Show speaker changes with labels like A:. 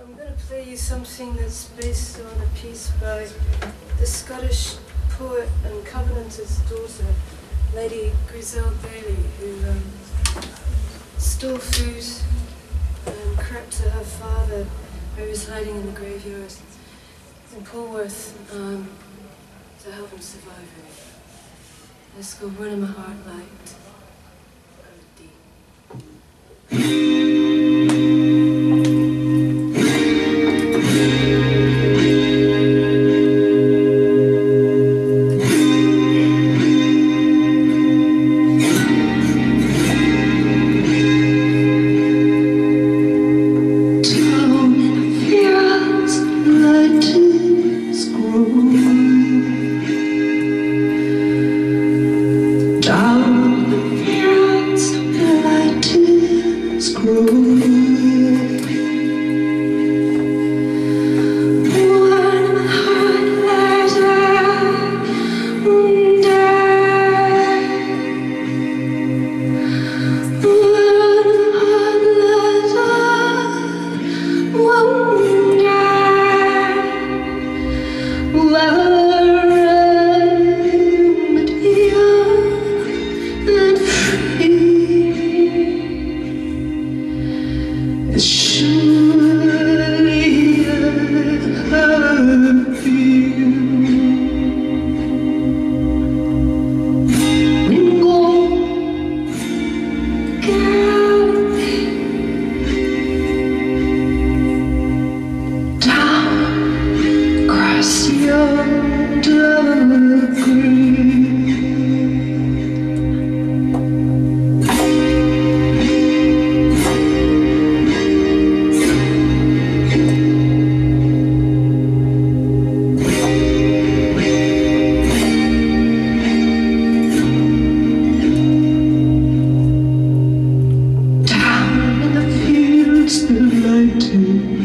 A: I'm going to play you something that's based on a piece by the Scottish poet and Covenanter's daughter, Lady Grizelle Bailey, who stole food and crept to her father, who was hiding in the graveyard in Polworth, to help him survive. It's called Running My Heart Light.
B: Down in the fields, the light